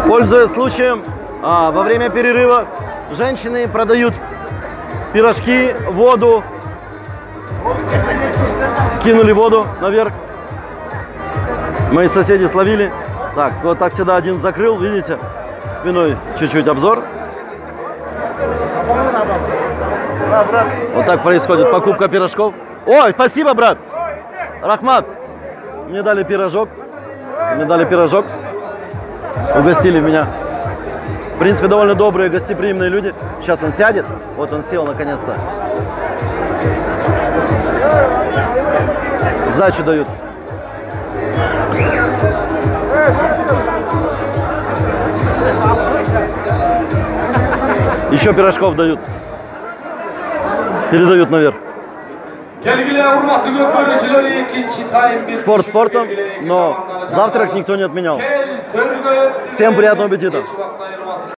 Пользуясь случаем, во время перерыва женщины продают пирожки, воду. Кинули воду наверх. Мои соседи словили. Так, вот так всегда один закрыл, видите, спиной чуть-чуть обзор. Вот так происходит покупка пирожков. Ой, спасибо, брат. Рахмат. Мне дали пирожок. Угостили меня. В принципе, довольно добрые, гостеприимные люди. Сейчас он сядет. Вот он сел наконец-то. Сдачу дают. Еще пирожков дают. Передают наверх. Спорт спортом, но завтрак никто не отменял. Всем приятного аппетита.